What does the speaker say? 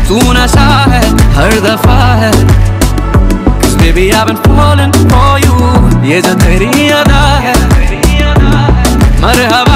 तू नशा है हर दफा है, 'cause baby I've been falling for you, ये जो तेरी अदा है, मरहबा